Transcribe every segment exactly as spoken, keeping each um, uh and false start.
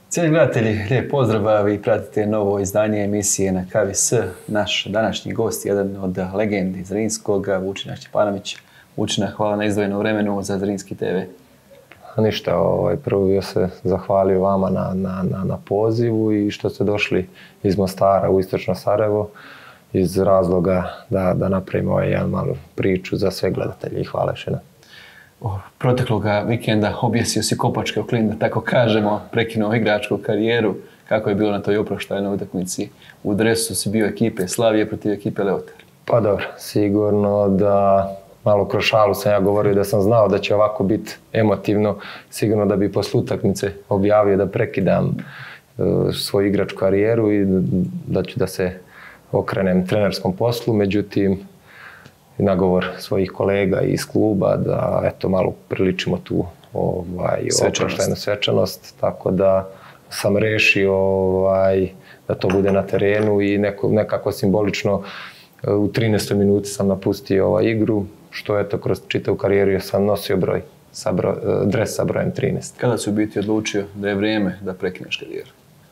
Cijeli gledatelji, lijep pozdrav, vi pratite novo izdanje emisije Na kavi s. Naš današnji gost, jedan od legendi Zrinskog, Vučina Šćepanović. Vučina, hvala na izdvojenom vremenu za Zrinski te ve. Ništa, ovaj, prvo bih se zahvalio vama na, na, na, na pozivu i što ste došli iz Mostara u istočno Sarajevo iz razloga da, da napravimo ovaj jedan malu priču za sve gledatelje i hvala još jednom. Protekloga vikenda objesio si kopačke u klin, da tako kažemo, prekinuo igračku karijeru. Kako je bilo na toj oproštajnoj utakmici? U dresu si bio ekipe Slavije protiv ekipe Leotar. Pa dobro, sigurno da malo kroz šalu sam ja govorio da sam znao da će ovako biti emotivno. Sigurno da bi posle utakmice objavio da prekidam uh, svoju igračku karijeru i da ću da se okrenem trenerskom poslu. Međutim, nagovor svojih kolega iz kluba da eto malo priličimo tu ovaj oproštajnu svečanost, tako da sam rešio ovaj da to bude na terenu i neko, nekako simbolično u trinaestoj minuti sam napustio ovaj igru, što eto kroz čitavu karijeru sam nosio broj sa broj, dres sa brojem trinaest. Kada si u biti odlučio da je vrijeme da prekineš karijeru?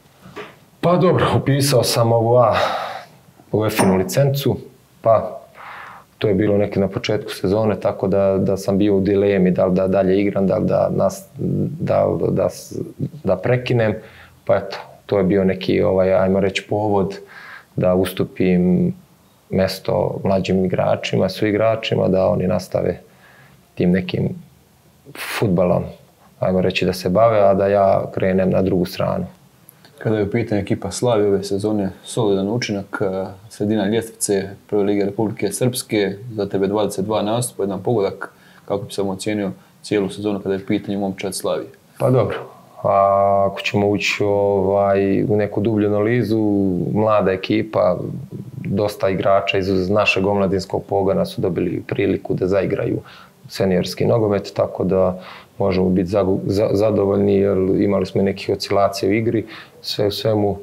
Pa dobro, upisao sam ovu A u EFIN-u licencu, pa to je bilo neki na početku sezone, tako da, da sam bio u dilemi da li da dalje igram, da li da, nas, da, da, da prekinem. Pa eto, to je bio neki, ovaj, ajmo reći, povod da ustupim mesto mlađim igračima, su igračima, da oni nastave tim nekim fudbalom, ajmo reći, da se bave, a da ja krenem na drugu stranu. Kada je u pitanju ekipa Slavije ove sezone, solidan učinak, sredina ljestvice Prve lige Republike Srpske, za tebe dvadeset dva nastupa, jedan pogodak. Kako bi sam ocijenio cijelu sezonu kada je u pitanju momčad Slavije? Pa dobro, a ako ćemo ući ovaj, u neku dublju analizu, mlada ekipa, dosta igrača iz našeg omladinskog pogona su dobili priliku da zaigraju seniorski nogomet, tako da možemo biti zadovoljni jer imali smo nekih oscilacija u igri. Sve u svemu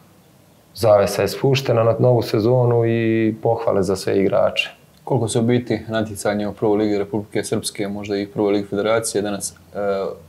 zavesa je spuštena na novu sezonu i pohvale za sve igrače. Koliko se u biti natjecanje u Prvoj ligi Republike Srpske, možda i Prvoj ligi Federacije danas e,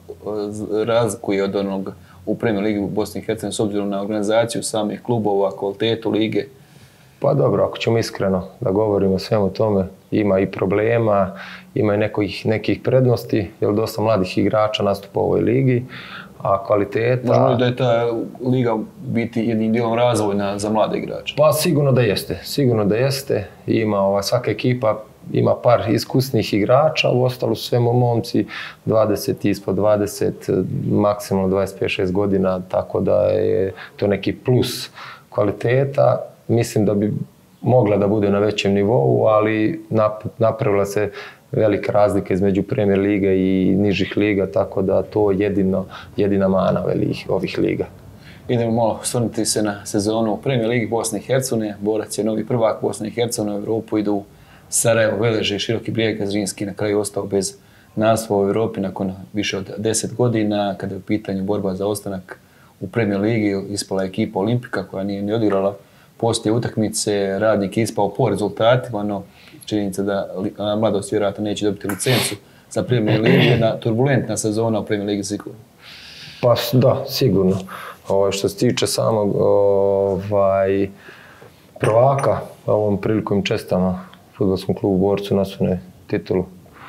razlikuje od onog u Premier ligi u Bosni i Hercegovini s obzirom na organizaciju samih klubova, kvalitetu lige? Pa dobro, ako ćemo iskreno da govorimo o svemu tome, ima i problema, ima i nekih, nekih prednosti, jer dosta mladih igrača nastupa u ovoj ligi, a kvaliteta... Možemo li da je ta liga biti jednim dijelom razvojna za mlade igrače? Pa sigurno da jeste, sigurno da jeste. Ima, ova, svaka ekipa ima par iskusnih igrača, u ostalo su sve momci dvadeset, ispod dvadeset, maksimalno dvadeset pet šest godina, tako da je to neki plus kvaliteta. Mislim da bi mogla da bude na većem nivou, ali napravila se velika razlika između Premier liga i nižih liga, tako da to je jedino, jedina mana velikih ovih liga. Idemo malo osvrnuti se na sezonu u Premier ligi Bosne i Hercegovine. Borac je novi prvak Bosne i Hercegovine, u Europu idu Sarajevo, Veleže i Široki Brijeg. Zrinski na kraju ostao bez naslova u Europi nakon više od deset godina. Kada je u pitanju borba za ostanak u Premier ligi, ispala ekipa Olimpika koja nije ni odigrala poslije utakmice. Radnik je ispao po rezultatima, no činjenica da Mladost vjerojatno neće dobiti licencu za Premier ligu. Jedna turbulentna sezona u Premier ligi sigurno. Pa da, sigurno. Ovo, što se tiče samog ovaj, prvaka, ovom prilikom čestama fudbalskom klubu Borcu na osvojenu titulu.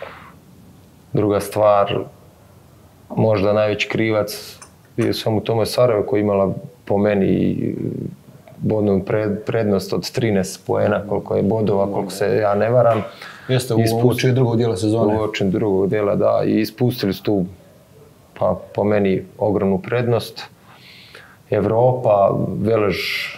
Druga stvar, možda najveći krivac je samo tome Sarajevo koja je imala po meni bodnu prednost od trinaest poena, koliko je bodova, koliko se ja ne varam. Jeste, u uoči drugog dijela sezone. U uoči drugog dijela, da, i ispustili su tu, pa po meni, ogromnu prednost. Evropa, Velež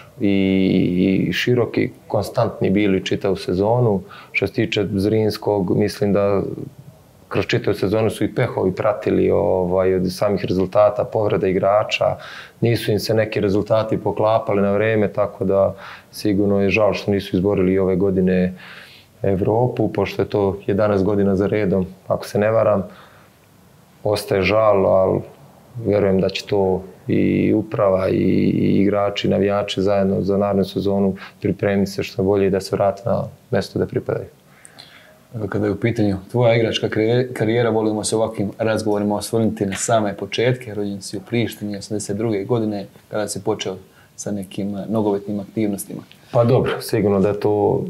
i, i Široki konstantni bili čitavu sezonu. Što se tiče Zrinskog, mislim da kroz čitavu sezonu su i pehovi pratili ovaj, od samih rezultata, povreda igrača. Nisu im se neki rezultati poklapali na vreme, tako da sigurno je žal što nisu izborili ove godine Evropu, pošto je to jedanaest godina za redom, ako se ne varam. Ostaje žal, ali vjerujem da će to i uprava i, i igrači, navijači zajedno za narednu sezonu pripremiti se što bolje i da se vrate na mjesto da pripadaju. Kada je u pitanju tvoja igračka karijera, volimo se ovakvim razgovorima osvrnuti na same početke. Rođen si u Prištini osamdeset druge godine kada si počeo sa nekim nogometnim aktivnostima. Pa dobro, sigurno da je to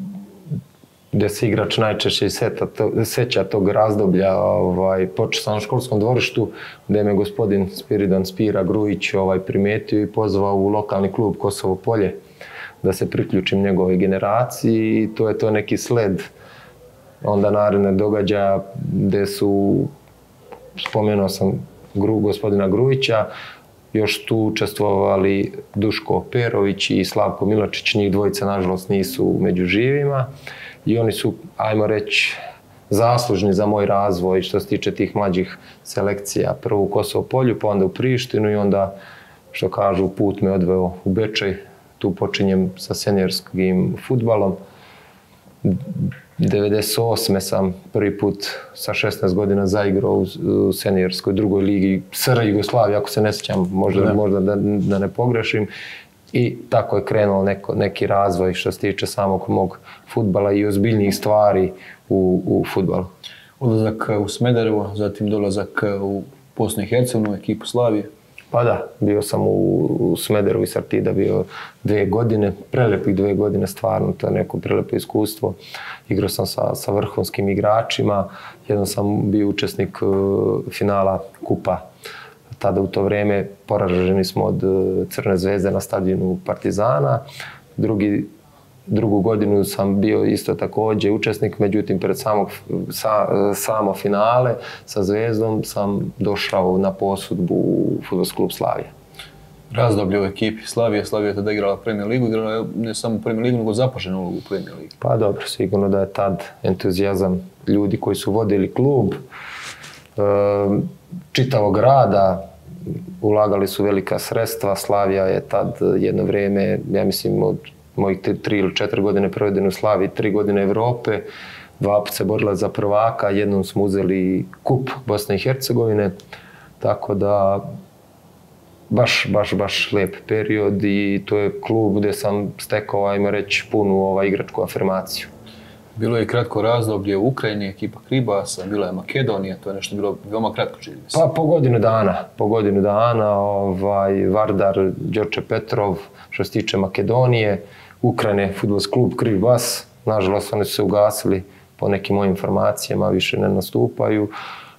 gdje se igrač najčešće seća tog razdoblja. Ovaj, počeo sam na školskom dvorištu gdje me gospodin Spiridan Spira Grujić ovaj, primetio i pozvao u lokalni klub Kosovo Polje da se priključim njegove generaciji i to je to neki sled onda naredne događaja gdje su, spomenuo sam gru, gospodina Grujića, još tu učestvovali Duško Perović i Slavko Milačić, njih dvojica nažalost nisu među živima i oni su, ajmo reći, zaslužni za moj razvoj što se tiče tih mlađih selekcija. Prvo u Kosovo Polju, pa onda u Prištinu i onda, što kažu, put me odveo u Bečej. Tu počinjem sa seniorskim fudbalom. devedeset osme sam prvi put sa šesnaest godina zaigrao u seniorskoj drugoj ligi S R Jugoslavije, ako se ne sjećam, možda, možda da, da ne pogrešim. I tako je krenuo neko, neki razvoj što se tiče samog mog fudbala i ozbiljnijih stvari u, u fudbalu. Odlazak u Smederevo, zatim dolazak u Bosnu i Hercegovinu, ekipu Slavije. Pa da, bio sam u, u Smederevu i Sartida bio dvije godine, prelepih dvije godine stvarno, to je neko prelepo iskustvo. Igrao sam sa, sa vrhunskim igračima, jednom sam bio učesnik uh, finala kupa. Tada u to vrijeme poraženi smo od Crne zvezde na stadionu Partizana. Drugi, drugu godinu sam bio isto također učesnik, međutim pred samog, sa, samo finale sa Zvezdom sam došao na posudbu u Fudbalski klub Slavija. Razdoblje u ekipi Slavije, Slavija je tada igrala Premier ligu, igrala je ne samo Premier ligu, nego zapaženu ulogu u Premier ligi. Pa dobro, sigurno da je tad entuzijazam ljudi koji su vodili klub, čitavog rada, ulagali su velika sredstva. Slavija je tad jedno vrijeme, ja mislim od mojih tri ili četiri godine provedene u Slaviji, tri godine Evrope, dva put se borila za prvaka, jednom smo uzeli kup Bosne i Hercegovine, tako da baš, baš, baš lijep period i to je klub gdje sam stekao, ajmo reći, punu ovaj, igračku afirmaciju. Bilo je kratko razdoblje u Ukrajini, ekipa Kribasa, bila je Makedonija, to je nešto bilo veoma kratko čini mi se. Pa po godinu dana, po godinu dana, ovaj, Vardar, Đorđe Petrov, što se tiče Makedonije, Ukrajine, Fudbalski klub Kribas, nažalost oni su se ugasili po nekim mojim informacijama, više ne nastupaju.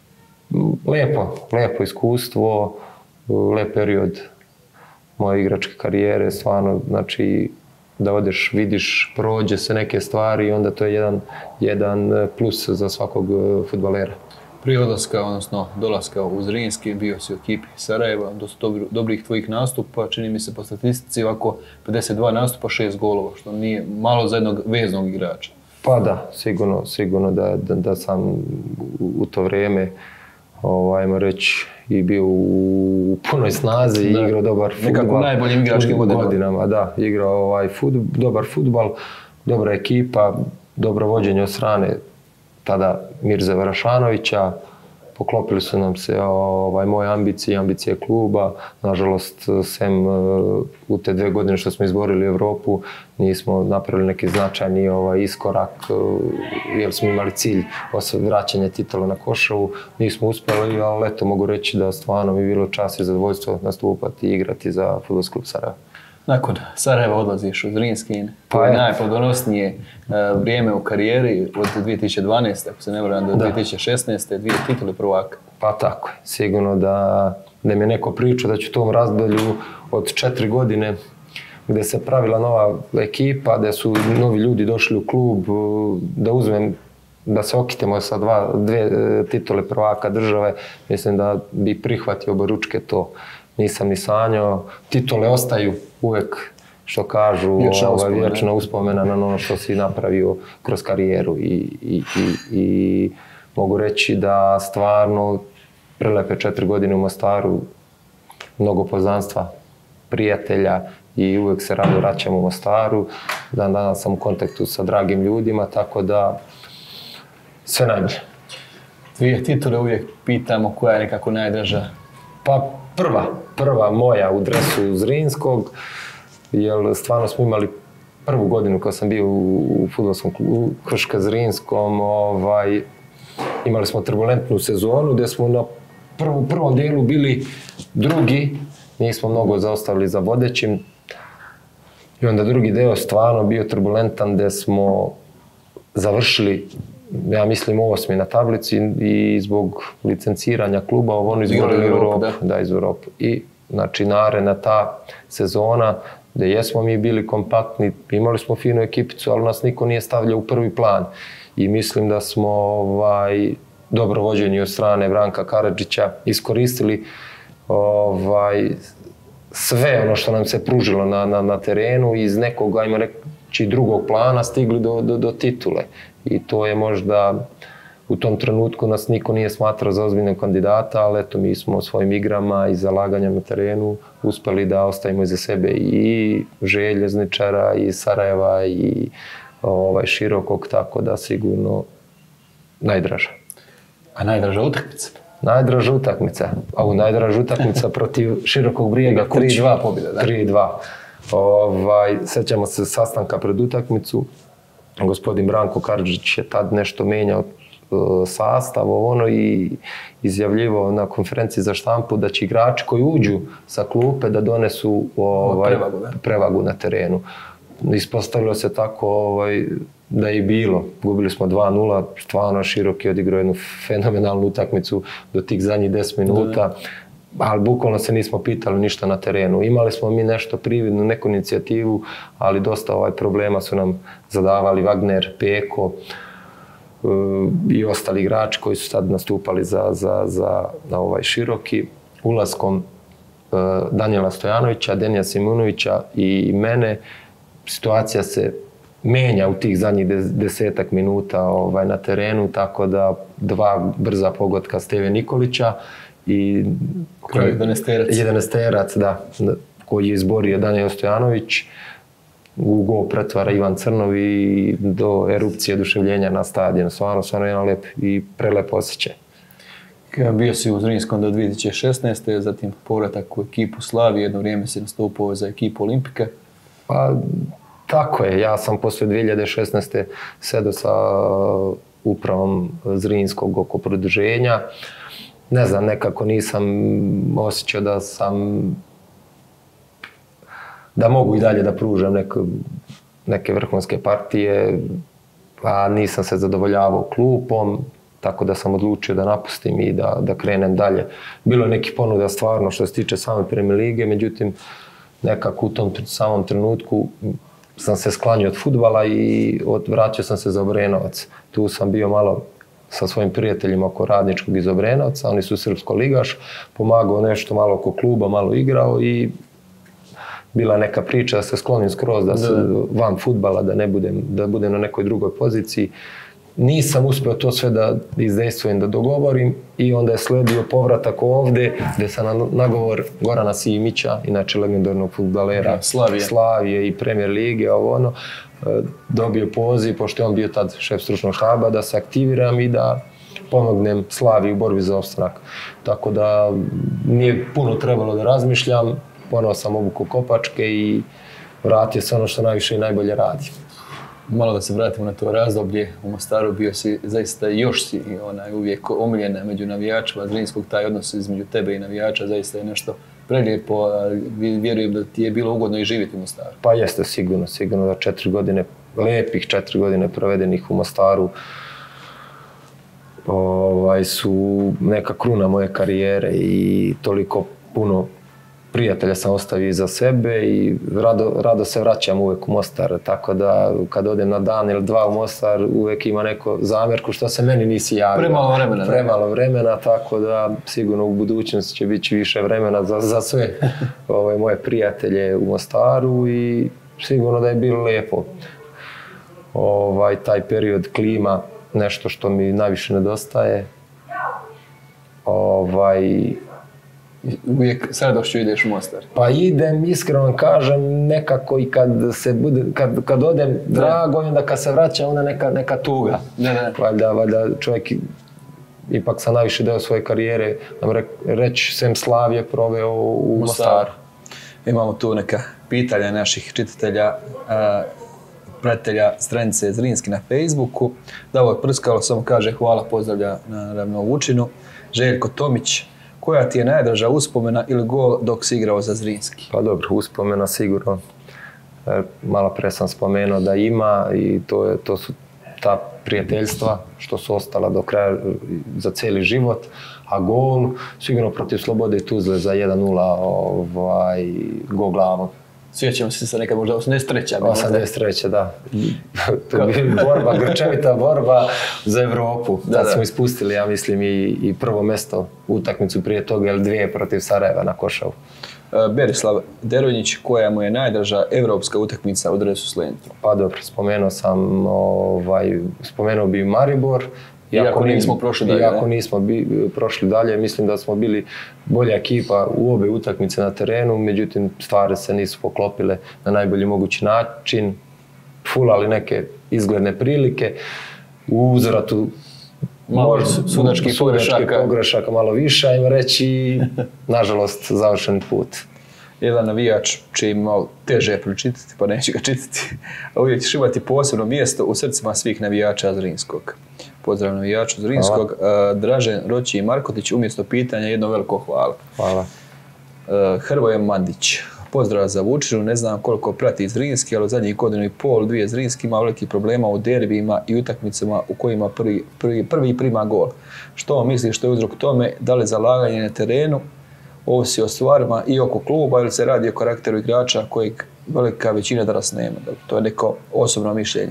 Lijepo, lijepo iskustvo, lijep period moje igračke karijere, stvarno, znači, da odeš, vidiš, prođe se neke stvari i onda to je jedan, jedan plus za svakog fudbalera. Prije odlaska, odnosno dolaska u Zrinski, bio si u ekipi Sarajeva, dosta dobri, dobrih tvojih nastupa, čini mi se po statistici ovako pedeset dva nastupa, šest golova, što nije malo za jednog veznog igrača. Pa da, sigurno, sigurno da, da, da sam u, u to vrijeme, ovaj, ajmo reći, i bio u punoj snazi i igrao dobar fudbal. Nekako najboljim igračkim godinama. godinama. Da, igrao ovaj fut, dobar fudbal, dobra ekipa, dobro vođenje od strane tada Mirze Varašanovića. Poklopili su nam se ovaj, moje ambicije i ambicije kluba. Nažalost, sem u te dve godine što smo izborili Evropu, nismo napravili neki značajni ovaj, iskorak, jer smo imali cilj vraćanja titula na Košavu. Nismo uspjeli, ali eto, mogu reći da stvarno mi je bilo čast i zadovoljstvo nastupati i igrati za Fudbalski klub Sarajevo. Nakon Sarajeva odlaziš u Zrinski, to je najplodonosnije uh, vrijeme u karijeri od dvije tisuće dvanaeste. ako se ne varam, do da. dvije tisuće šesnaeste. dvije titule prvaka. Pa tako je, sigurno da, da mi je neko pričao da ću u tom razdoblju od četiri godine gdje se pravila nova ekipa, da su novi ljudi došli u klub, da uzmem, da se okitemo sa dva, dve titule prvaka države, mislim da bi prihvatio oboručke to. Nisam ni sanjao, titule ostaju uvijek, što kažu, vječna ovaj, uspomena. Vječna uspomena na ono što si napravio kroz karijeru i, i, i, i mogu reći da stvarno prelepe četiri godine u Mostaru, mnogo poznanstva, prijatelja i uvijek se rado vraćam u Mostaru. Dan danas sam u kontaktu sa dragim ljudima, tako da sve najbolje. Dvije titule uvijek pitamo koja je nekako najdraža. Pa prva, prva moja u dresu Zrinskog, jer stvarno smo imali prvu godinu kad sam bio u fudbalskom klubu Krška Zrinskom, ovaj, imali smo turbulentnu sezonu gdje smo na prvu, prvom dijelu bili drugi, nismo mnogo zaostavili za vodećim. I onda drugi deo stvarno bio turbulentan gdje smo završili, ja mislim, osmi na tablici i zbog licenciranja kluba ono izborili Europu. Da. da, iz Europe. I znači naredna ta sezona gdje jesmo mi bili kompaktni, imali smo finu ekipicu, ali nas niko nije stavljao u prvi plan. I mislim da smo ovaj, dobro vođeni od strane Branka Karadžića iskoristili ovaj, sve ono što nam se pružilo na, na, na terenu i iz nekog, ajmo reći, drugog plana stigli do, do, do titule. I to je možda, u tom trenutku nas niko nije smatrao za ozbiljnog kandidata, ali eto, mi smo svojim igrama i zalaganjem na terenu uspeli da ostavimo iza sebe i Željezničara, i Sarajeva, i ovaj, Širokog, tako da sigurno najdraža. A najdraža utakmica? Najdraža utakmica. A u najdraža utakmica protiv Širokog Brijega. tri dva pobjeda, da? tri dva. Ovaj, sećamo se sastanka pred utakmicu. Gospodin Branko Karadžić je tad nešto menjao uh, sastav ono, i izjavljivao na konferenciji za štampu da će igrači koji uđu sa klupe da donesu ovaj, prevagu, da? prevagu na terenu. Ispostavilo se tako ovaj, da je i bilo. Gubili smo dva nula, stvarno Široki odigrao jednu fenomenalnu utakmicu do tih zadnjih deset minuta, ali bukvalno se nismo pitali ništa na terenu. Imali smo mi nešto prividnu, neku inicijativu, ali dosta ovaj problema su nam zadavali Wagner, Peko uh, i ostali igrači koji su sad nastupali za, za, za na ovaj Široki. Ulaskom uh, Danijela Stojanovića, Denija Simunovića i mene, situacija se menja u tih zadnjih desetak minuta ovaj, na terenu, tako da dva brza pogotka Steve Nikolića i jedanesterac, da, koji je izborio Danijel Stojanović, u gol pretvara Ivan Crnov i do erupcije oduševljenja na stadionu. Stvarno, stvarno jedan lep i prelep osjećaj. Bio si u Zrinskom do dvije tisuće šesnaeste. Zatim povratak u ekipu Slavije, jedno vrijeme si nastupao za ekipu Olimpike. Pa, tako je, ja sam posle dvije hiljade šesnaeste. sedao sa upravom Zrinskog oko produženja. Ne znam, nekako nisam osjećao da sam, da mogu i dalje da pružam neke, neke vrhunske partije, a nisam se zadovoljavao klupom, tako da sam odlučio da napustim i da, da krenem dalje. Bilo je neki ponuda stvarno što se tiče same Premier lige, međutim, nekako u tom samom trenutku sam se sklanio od fudbala i vratio sam se za Obrenovac. Tu sam bio malo sa svojim prijateljima oko Radničkog iz Obrenovca, oni su srpsko ligaš, pomagao nešto malo oko kluba, malo igrao i bila neka priča da se sklonim skroz, da se van fudbala, da ne budem, da budem na nekoj drugoj poziciji. Nisam uspio to sve da izdejstvujem, da dogovorim i onda je sledio povratak ovde gdje sam na nagovor Gorana Simića, inače legendarnog fudbalera Slavije. Slavije i Premier lige, ovo ono, dobio poziv, pošto je on bio tad šef stručnog štaba, da se aktiviram i da pomognem Slaviji u borbi za opstanak. Tako da nije puno trebalo da razmišljam, ponovo sam obuku kopačke i vratio se ono što najviše i najbolje radi. Malo da se vratimo na to razdoblje, u Mostaru bio si zaista još si onaj uvijek omiljena među navijačima Zrinskog, taj odnos između tebe i navijača zaista je nešto prelijepo, a vjerujem da ti je bilo ugodno i živjeti u Mostaru. Pa jeste, sigurno, sigurno da četiri godine, lijepih četiri godine provedenih u Mostaru ovaj, su neka kruna moje karijere i toliko puno prijatelja sam ostavio iza sebe i rado, rado se vraćam uvijek u Mostar, tako da kad odem na dan ili dva u Mostar uvijek ima neko zamjerku što se meni nisi javio. Premalo vremena. Premalo vremena, tako da sigurno u budućnosti će biti više vremena za, za sve ove, moje prijatelje u Mostaru i sigurno da je bilo lijepo. Ovaj, taj period klima, nešto što mi najviše nedostaje. Ovaj, Uvijek s radošću ideš u Mostar? Pa idem, iskreno kažem, nekako i kad se bude, kad, kad odem drago, onda kad se vraća onda neka, neka tuga. Ne, ne. Valjda, valjda čovjek ipak sam najviše deo svoje karijere, nam re, reći, sem Slavije proveo u Mostaru. Imamo tu neka pitanja naših čitatelja. A, pratitelja stranice Zrinski na Facebooku. Davor Prskalo samo kaže hvala, pozdravlja naravno Vučinu. Željko Tomić, koja ti je najdraža uspomena ili gol dok si igrao za Zrinski? Pa dobro, uspomena sigurno. Malo pre sam spomenuo da ima i to, je, to su ta prijateljstva što su ostala do kraja za cijeli život. A gol, sigurno protiv Slobode i Tuzle za jedan nula ovaj, gol glavom. Sjećam se sa nekad možda osamdeset treća. osamdeset treća, da. To je bila borba, grčevita borba za Evropu. Da, Tad da. smo ispustili, ja mislim, i, i prvo mesto utakmicu prije toga, ili dvije protiv Sarajeva na Košavu. Berislav Deronjić, koja mu je najdraža evropska utakmica u dresu s lentom? Pa dobro, spomenuo sam, ovaj, spomenuo bi Maribor. Iako nismo prošli dalje, Iako nismo bi, prošli dalje, mislim da smo bili bolja ekipa u obe utakmice na terenu, međutim stvari se nisu poklopile na najbolji mogući način, fulali neke izgledne prilike, u uzvratu malo sudačkih pogrešaka. pogrešaka malo više, ajmo reći, nažalost završeni put. Jedan navijač će im malo teže je pročitati, pa neće ga čitati, a uvijek ćeš imati posebno mjesto u srcima svih navijača Zrinskog. Pozdrav navijaču Zrinskog. Uh, Dražen Roći i Markotić, umjesto pitanja jedno veliko hvala. Hvala. Uh, Hrvoje Mandić, pozdrav za Vučinu, ne znam koliko prati Zrinski, ali u zadnjih godinu i pol, dvije Zrinski ima velikih problema u derbijima i utakmicama u kojima prvi, prvi, prvi prima gol. Što misliš što je uzrok tome, da li zalaganje na terenu, ovisi o stvarima i oko kluba ili se radi o karakteru igrača kojeg velika većina danas nema. To je neko osobno mišljenje.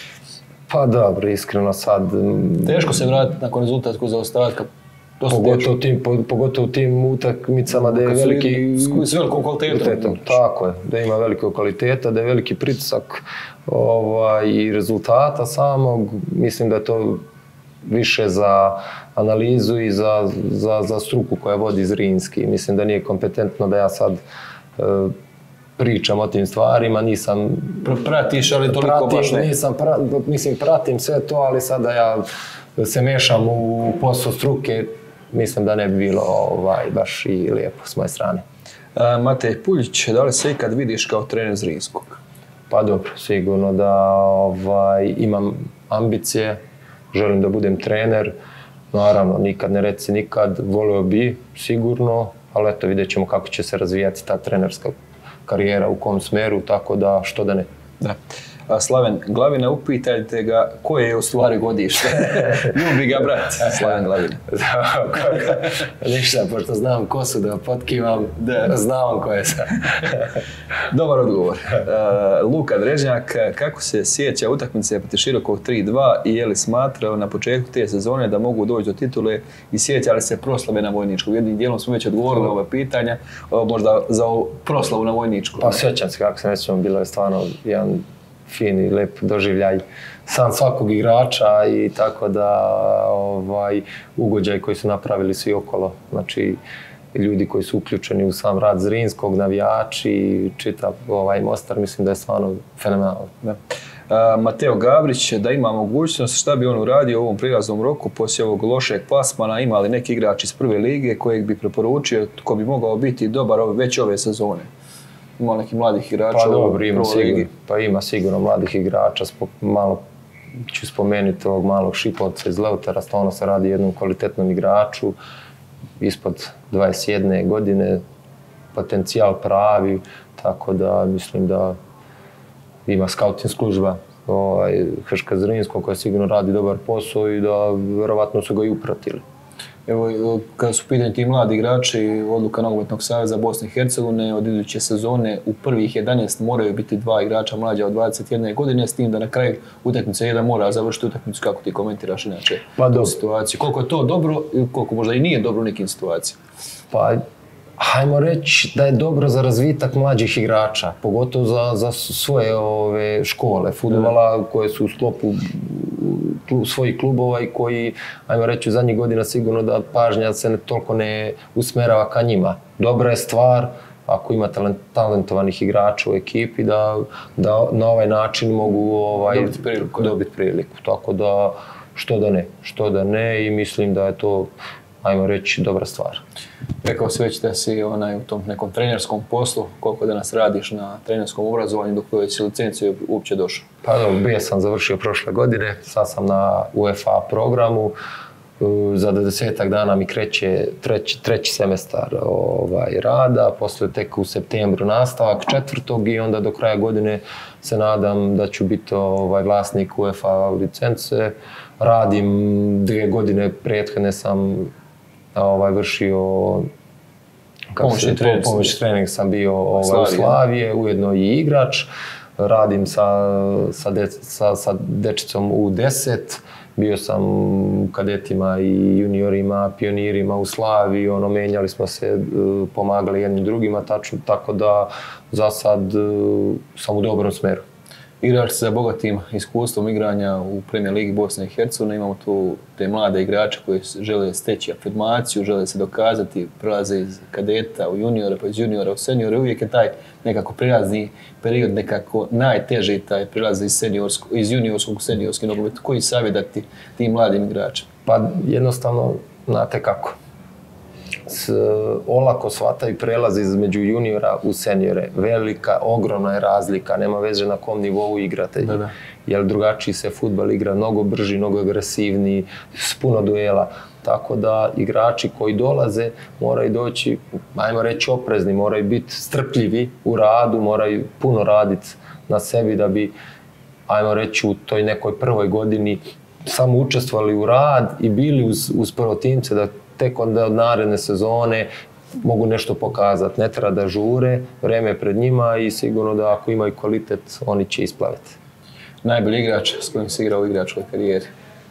Pa dobro, iskreno sad... Teško se vratiti nakon rezultatskog zaostatka. Pogotovo tim, pogotovo tim utakmicama da je veliki... S velikom kvalitetom. Tako je, da ima velikog kvaliteta, da je veliki pritisak ovaj, i rezultata samog. Mislim da je to više za analizu i za, za, za struku koja vodi Zrinski. Mislim da nije kompetentno da ja sad e, pričam o tim stvarima, nisam... Pratiš, ali toliko pratim, baš ne. Nisam, pra, mislim, pratim sve to, ali sada ja se mešam u posao struke, mislim da ne bi bilo ovaj, baš i lijepo s moje strane. A, Matej Puljić, da li se ikad vidiš kao trener Zrinskog? Pa dobro, sigurno da ovaj, imam ambicije, želim da budem trener, naravno nikad ne reci nikad, volio bi sigurno, ali eto vidjet ćemo kako će se razvijati ta trenerska karijera, u kom smeru, tako da što da ne. Da. A Slaven Glavina, upitajte ga koje je u stvari godište. Ljubi ga brat, Slaven Glavina. Ništa, pošto znam ko su da potkivam, da znam ko je sad. Dobar odgovor. Uh, Luka Drežnjak, kako se sjeća utakmice protiv Širokog tri dva i je li smatrao na početku te sezone da mogu doći do titule i sjeća li se proslave na Vojničku? Jednim dijelom smo već odgovorili na ove pitanja, možda za ovu proslavu na Vojničku. Pa sjećam se kako se nećemo, bilo je stvarno jedan fin i lep doživljaj sam svakog igrača i tako da ovaj, ugođaj koji su napravili svi okolo, znači ljudi koji su uključeni u sam rad Zrinskog, navijači, čitav ovaj Mostar, mislim da je stvarno fenomenalno. Da. A, Mateo Gabrić, da ima mogućnost, šta bi on uradio u ovom prilaznom roku poslije ovog lošeg plasmana, ima li neki igrač iz prve lige kojeg bi preporučio, ko bi mogao biti dobar već ove sezone? Ima neki mladih igrača pa, dobro, u ima prvoj ligi? Pa ima sigurno mladih igrača, spo, malo ću spomenuti ovog malog Šipovca iz Leutera, stvarno se radi jednom kvalitetnom igraču, ispod dvadeset jedne godine, potencijal pravi, tako da mislim da ima scouting služba ovaj, Hrška Zrinskog koja sigurno radi dobar posao i da vjerovatno su ga i upratili. Evo, kada su pitanje ti mladi igrači, odluka Nogometnog saveza Bosne i Hercegovine od iduće sezone u prvih jedanaest moraju biti dva igrača mlađa od dvadeset jedne godine, s tim da na kraju utakmice jedan mora završiti utakmicu. Kako ti komentiraš inače pa tu situaciju? Koliko je to dobro i koliko možda i nije dobro u nekim situacijama? Pa, hajmo reći da je dobro za razvitak mlađih igrača, pogotovo za, za svoje ove, škole fudbala koje su u sklopu svojih klubova i koji, ajmo reći, u zadnjih godina sigurno da pažnja se ne, toliko ne usmerava ka njima. Dobra je stvar ako ima talent, talentovanih igrača u ekipi da, da na ovaj način mogu ovaj, dobiti priliku. Dobiti priliku. Tako da što da ne, što da ne i mislim da je to ajmo reći, dobra stvar. Rekao si već da si onaj, u tom nekom trenerskom poslu, koliko danas radiš na trenerskom obrazovanju, dok koje si licenciju uopće došao? Pa dobro, bio sam završio prošle godine, sad sam na UEFA programu, za dvadesetak dana mi kreće treći, treći semestar ovaj, rada, poslije tek u septembru nastavak četvrtog i onda do kraja godine se nadam da ću biti ovaj, vlasnik UEFA licence. Radim dvije godine, prethodne sam ovaj, vršio pomoćni trening, pomoć trening sam bio ovaj, u Slavije, ujedno i igrač. Radim sa, sa, de, sa, sa dečicom u deset. Bio sam u kadetima i juniorima, pionirima u Slaviji, ono, menjali smo se, pomagali jednim drugima, tačno, tako da za sad sam u dobrom smeru. Igrač sa bogatim iskustvom igranja u Premier Ligi Bosne i Hercegovine, imamo tu te mlade igrače koji žele steći afirmaciju, žele se dokazati, prelaze iz kadeta u juniore, pa iz juniora u seniore, uvijek je taj nekako prelazni period, nekako najteži taj prelaz iz, iz juniorskog u seniorski nogomet. Koji savjet dati tim mladim igračima? Pa jednostavno, znate kako. S, olako shvataju prelaz između juniora u seniore. Velika, ogromna je razlika, nema veze na kom nivou igrate. Da, da. Jer drugačiji se fudbal igra, mnogo brži, mnogo agresivniji, s puno duela. Tako da igrači koji dolaze moraju doći, ajmo reći, oprezni, moraju biti strpljivi u radu, moraju puno raditi na sebi da bi, ajmo reći, u toj nekoj prvoj godini samo učestvovali u rad i bili uz, uz prvotimce da tek onda od naredne sezone mogu nešto pokazati. Ne treba da žure, vreme je pred njima i sigurno da ako imaju kvalitet, oni će isplaviti. Najbolji igrač s kojim si igrao u igračkoj karijeri?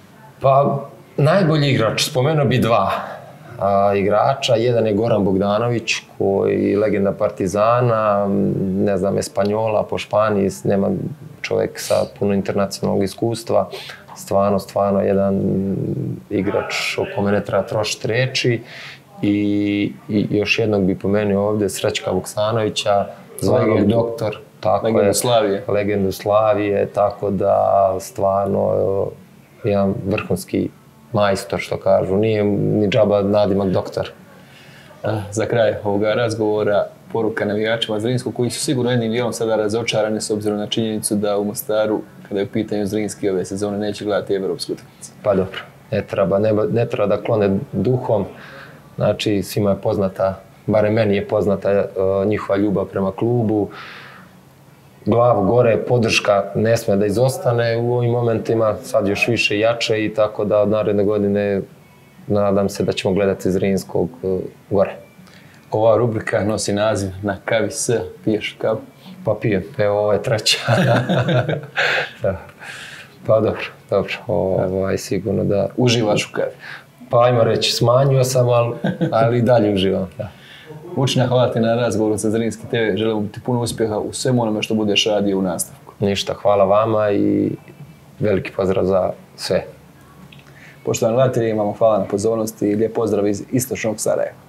Pa, najbolji igrač, spomenuo bi dva a, igrača. Jedan je Goran Bogdanović, koji je legenda Partizana, ne znam, Espanjola po Španiji, nema čovjek sa puno internacionalnog iskustva. Stvarno, stvarno jedan igrač o kome ne treba trošiti riječi. I, i još jednog bi pomenuo ovdje, Srećka Vuksanovića, zvanog doktor. Tako legendu je, Slavije. Legendu Slavije, tako da stvarno jedan vrhunski majstor, što kažu. Nije ni džaba nadimak doktor. Za kraj ovoga razgovora, poruka navijačima Zrinskog, koji su sigurno jednim dijelom sada razočarani s obzirom na činjenicu da u Mostaru, kada je u pitanju Zrinski ove sezone, neće gledati evropsku utakmicu. Pa dobro, ne treba, ne, ne treba da klone duhom. Znači, svima je poznata, barem meni je poznata uh, njihova ljubav prema klubu. Glavu gore, podrška ne sme da izostane u ovim momentima, sad još više jače i tako da od naredne godine nadam se da ćemo gledati Zrinskog uh, gore. Ova rubrika nosi naziv Na kavi s, piješ kavu? Pa pijem, evo ovo je treća. Da. Pa dobro, dobro, ovaj, sigurno da... Uživaš u kavi? Pa ajmo reći, smanjio sam, ali, ali i dalje uživam. Da. Vučina, hvala ti na razgovoru sa Zrinski te ve, želim ti puno uspjeha u svemu onome što budeš radio u nastavku. Ništa, hvala vama i veliki pozdrav za sve. Poštovani gledatelji, imamo hvala na pozornosti i lijep pozdrav iz istočnog Sarajeva.